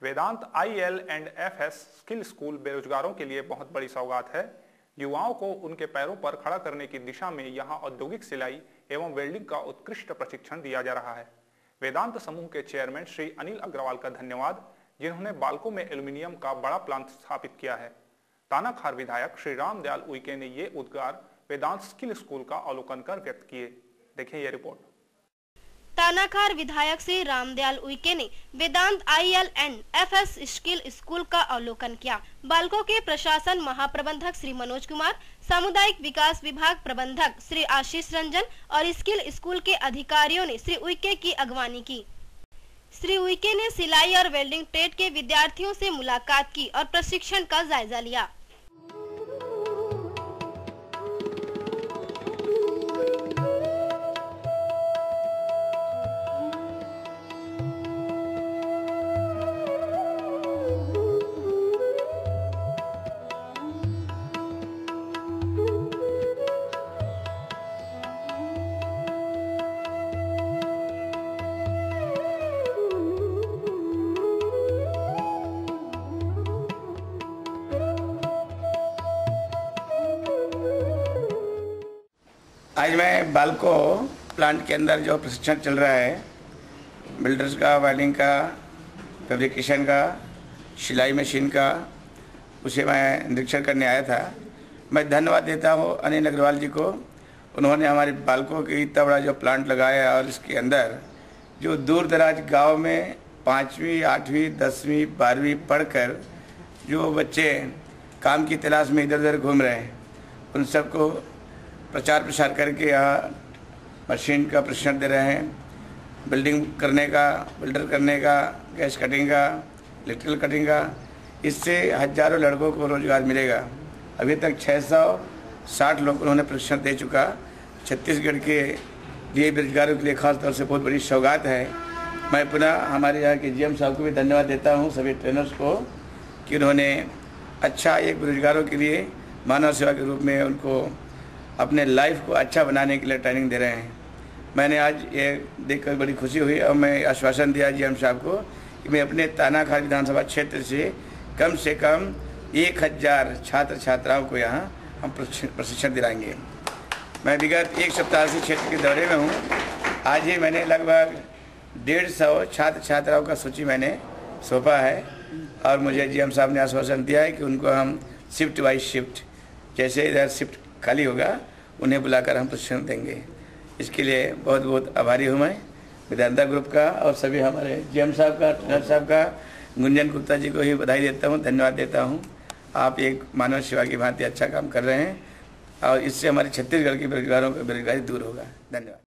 वेदांत IL&FS skill school बेरोजगारों के लिए बहुत बड़ी सौगात है। युवाओं को उनके पैरों पर खड़ा करने की दिशा में यहां औद्योगिक सिलाई एवं वेल्डिंग का उत्कृष्ट प्रशिक्षण दिया जा रहा है। वेदांत समूह के चेयरमैन श्री अनिल अग्रवाल का धन्यवाद, जिन्होंने बालको में एल्यूमिनियम का बड़ा प्लांट स्थापित किया है। तानाखार विधायक श्री रामदयाल उइके ने ये उद्गार वेदांत स्किल स्कूल का अवलोकन कर व्यक्त किए। देखिए ये रिपोर्ट। तानाखार विधायक श्री रामदयाल उइके ने वेदांत IL&FS स्किल स्कूल का अवलोकन किया। बालको के प्रशासन महाप्रबंधक श्री मनोज कुमार, सामुदायिक विकास विभाग प्रबंधक श्री आशीष रंजन और स्किल स्कूल के अधिकारियों ने श्री उइके की अगवानी की। श्री उइके ने सिलाई और वेल्डिंग ट्रेड के विद्यार्थियों से मुलाकात की और प्रशिक्षण का जायजा लिया। आज मैं बालको प्लांट के अंदर जो प्रशिक्षण चल रहा है, बिल्डर्स का, वायरिंग का, फैब्रिकेशन का, सिलाई मशीन का, उसे मैं निरीक्षण करने आया था। मैं धन्यवाद देता हूँ अनिल अग्रवाल जी को। उन्होंने हमारे बालको के इतना बड़ा जो प्लांट लगाया और इसके अंदर जो दूर दराज गाँव में 5वीं, 8वीं, 10वीं, 12वीं पढ़कर जो बच्चे काम की तलाश में इधर उधर घूम रहे हैं, उन सबको प्रचार प्रसार करके यहाँ मशीन का प्रशिक्षण दे रहे हैं। बिल्डिंग करने का, बिल्डर करने का, गैस कटिंग का, इलेक्ट्रिकल कटिंग का, इससे हजारों लड़कों को रोजगार मिलेगा। अभी तक 660 लोग उन्होंने प्रशिक्षण दे चुका। छत्तीसगढ़ के लिए बेरोजगारों के लिए खास तौर से बहुत बड़ी सौगात है। मैं पुनः हमारे यहाँ के GM साहब को भी धन्यवाद देता हूँ, सभी ट्रेनर्स को, कि उन्होंने अच्छा एक बेरोजगारों के लिए मानव सेवा के रूप में उनको अपने लाइफ को अच्छा बनाने के लिए ट्रेनिंग दे रहे हैं। मैंने आज ये देखकर बड़ी खुशी हुई और मैं आश्वासन दिया GM साहब को कि मैं अपने तानाखार विधानसभा क्षेत्र से कम 1000 छात्र छात्राओं को यहाँ हम प्रशिक्षण दिलाएंगे। मैं विगत एक सप्ताह से क्षेत्र के दौरे में हूँ। आज ही मैंने लगभग 150 छात्र छात्राओं का सूची मैंने सौंपा है और मुझे GM साहब ने आश्वासन दिया है कि उनको हम शिफ्ट वाइज शिफ्ट, जैसे इधर शिफ्ट खाली होगा उन्हें बुलाकर हम प्रशिक्षण देंगे। इसके लिए बहुत बहुत आभारी हूँ मैं वेदांता ग्रुप का और सभी हमारे GM साहब का, ट्रेनर साहब का, गुंजन गुप्ता जी को ही बधाई देता हूँ, धन्यवाद देता हूँ। आप एक मानव सेवा की भांति अच्छा काम कर रहे हैं और इससे हमारे छत्तीसगढ़ के बेरोजगारों की बेरोजगारी दूर होगा। धन्यवाद।